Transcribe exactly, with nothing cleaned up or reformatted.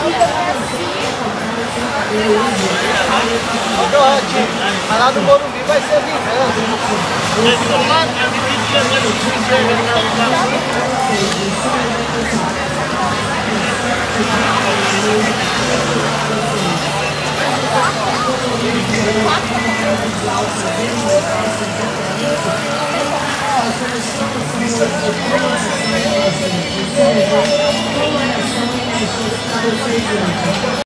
Jorge, mas lá no Morumbi vai ser vingança.